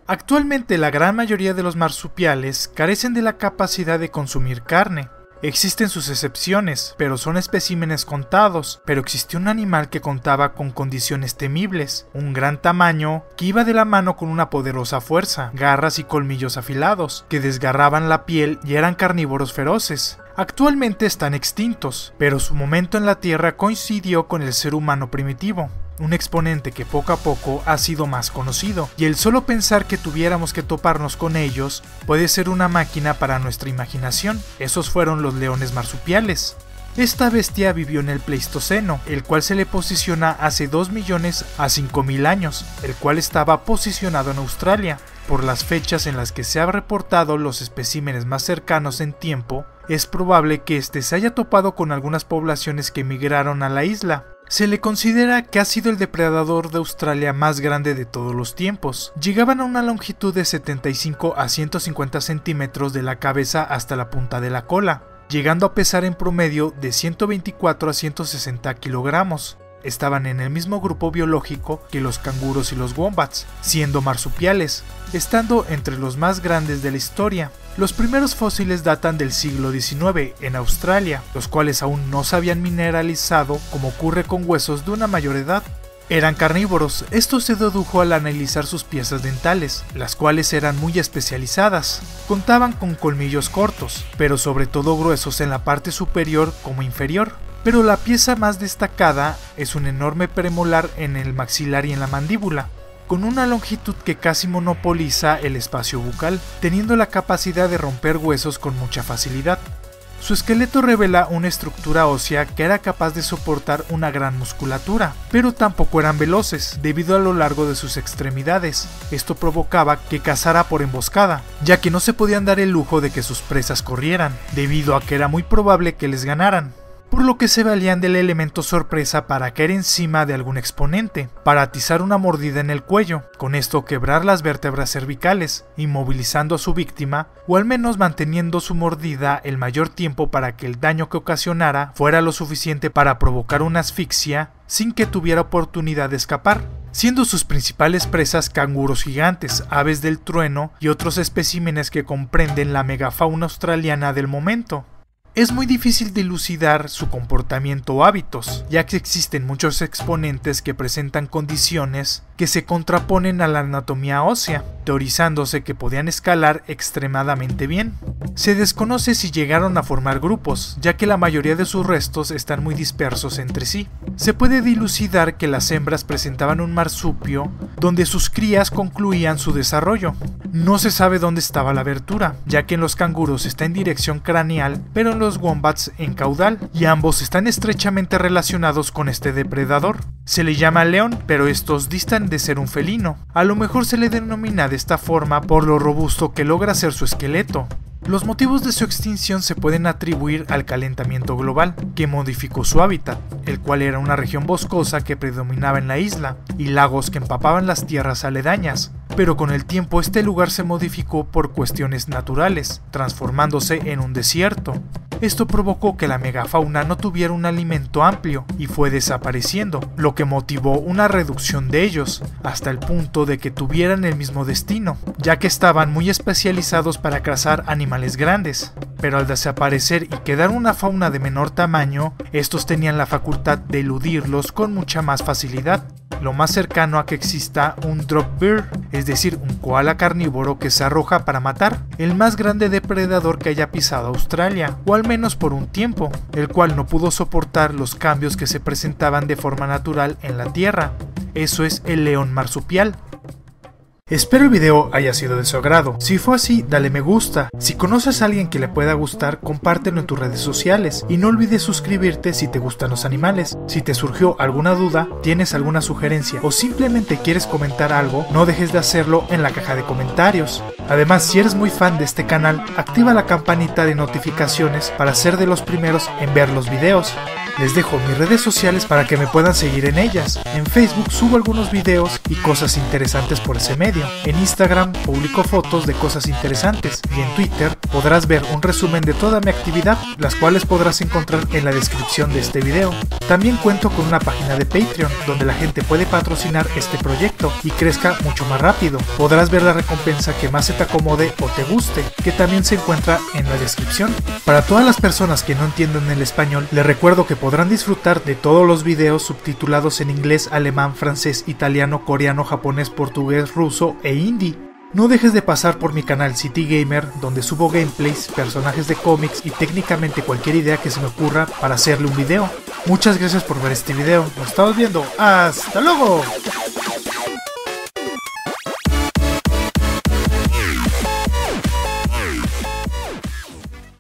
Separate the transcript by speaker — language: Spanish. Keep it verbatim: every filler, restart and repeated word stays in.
Speaker 1: Actualmente la gran mayoría de los marsupiales carecen de la capacidad de consumir carne. Existen sus excepciones, pero son especímenes contados, pero existió un animal que contaba con condiciones temibles, un gran tamaño, que iba de la mano con una poderosa fuerza, garras y colmillos afilados, que desgarraban la piel y eran carnívoros feroces. Actualmente están extintos, pero su momento en la Tierra coincidió con el ser humano primitivo, un exponente que poco a poco ha sido más conocido, y el solo pensar que tuviéramos que toparnos con ellos puede ser una máquina para nuestra imaginación. Esos fueron los leones marsupiales. Esta bestia vivió en el Pleistoceno, el cual se le posiciona hace dos millones a cinco mil años, el cual estaba posicionado en Australia. Por las fechas en las que se han reportado los especímenes más cercanos en tiempo, es probable que este se haya topado con algunas poblaciones que migraron a la isla. Se le considera que ha sido el depredador de Australia más grande de todos los tiempos. Llegaban a una longitud de setenta y cinco a ciento cincuenta centímetros de la cabeza hasta la punta de la cola, llegando a pesar en promedio de ciento veinticuatro a ciento sesenta kilogramos. Estaban en el mismo grupo biológico que los canguros y los wombats, siendo marsupiales, estando entre los más grandes de la historia. Los primeros fósiles datan del siglo diecinueve en Australia, los cuales aún no se habían mineralizado como ocurre con huesos de una mayor edad. Eran carnívoros, esto se dedujo al analizar sus piezas dentales, las cuales eran muy especializadas. Contaban con colmillos cortos, pero sobre todo gruesos en la parte superior como inferior. Pero la pieza más destacada es un enorme premolar en el maxilar y en la mandíbula, con una longitud que casi monopoliza el espacio bucal, teniendo la capacidad de romper huesos con mucha facilidad. Su esqueleto revela una estructura ósea que era capaz de soportar una gran musculatura, pero tampoco eran veloces debido a lo largo de sus extremidades. Esto provocaba que cazara por emboscada, ya que no se podían dar el lujo de que sus presas corrieran, debido a que era muy probable que les ganaran, por lo que se valían del elemento sorpresa para caer encima de algún exponente, para atizar una mordida en el cuello, con esto quebrar las vértebras cervicales, inmovilizando a su víctima, o al menos manteniendo su mordida el mayor tiempo para que el daño que ocasionara fuera lo suficiente para provocar una asfixia sin que tuviera oportunidad de escapar, siendo sus principales presas canguros gigantes, aves del trueno y otros especímenes que comprenden la megafauna australiana del momento. Es muy difícil dilucidar su comportamiento o hábitos, ya que existen muchos exponentes que presentan condiciones que se contraponen a la anatomía ósea, teorizándose que podían escalar extremadamente bien. Se desconoce si llegaron a formar grupos, ya que la mayoría de sus restos están muy dispersos entre sí. Se puede dilucidar que las hembras presentaban un marsupio donde sus crías concluían su desarrollo. No se sabe dónde estaba la abertura, ya que en los canguros está en dirección craneal, pero en los wombats en caudal, y ambos están estrechamente relacionados con este depredador. Se le llama león, pero estos distan de ser un felino. A lo mejor se le denomina de esta forma por lo robusto que logra ser su esqueleto. Los motivos de su extinción se pueden atribuir al calentamiento global, que modificó su hábitat, el cual era una región boscosa que predominaba en la isla, y lagos que empapaban las tierras aledañas. Pero con el tiempo este lugar se modificó por cuestiones naturales, transformándose en un desierto. Esto provocó que la megafauna no tuviera un alimento amplio y fue desapareciendo, lo que motivó una reducción de ellos, hasta el punto de que tuvieran el mismo destino, ya que estaban muy especializados para cazar animales grandes. Pero al desaparecer y quedar una fauna de menor tamaño, estos tenían la facultad de eludirlos con mucha más facilidad. Lo más cercano a que exista un drop bear, es decir, un koala carnívoro que se arroja para matar, el más grande depredador que haya pisado Australia, o al menos por un tiempo, el cual no pudo soportar los cambios que se presentaban de forma natural en la Tierra. Eso es el león marsupial. Espero el video haya sido de su agrado. Si fue así, dale me gusta. Si conoces a alguien que le pueda gustar, compártelo en tus redes sociales. Y no olvides suscribirte si te gustan los animales. Si te surgió alguna duda, tienes alguna sugerencia o simplemente quieres comentar algo, no dejes de hacerlo en la caja de comentarios. Además, si eres muy fan de este canal, activa la campanita de notificaciones para ser de los primeros en ver los videos. Les dejo mis redes sociales para que me puedan seguir en ellas. En Facebook subo algunos videos y cosas interesantes por ese medio. En Instagram publico fotos de cosas interesantes y en Twitter podrás ver un resumen de toda mi actividad, las cuales podrás encontrar en la descripción de este video. También cuento con una página de Patreon donde la gente puede patrocinar este proyecto y crezca mucho más rápido. Podrás ver la recompensa que más se te acomode o te guste, que también se encuentra en la descripción. Para todas las personas que no entienden el español, les recuerdo que podrán disfrutar de todos los videos subtitulados en inglés, alemán, francés, italiano, coreano, japonés, portugués, ruso e hindi. No dejes de pasar por mi canal City Gamer, donde subo gameplays, personajes de cómics y técnicamente cualquier idea que se me ocurra para hacerle un video. Muchas gracias por ver este video, nos estamos viendo, ¡hasta luego!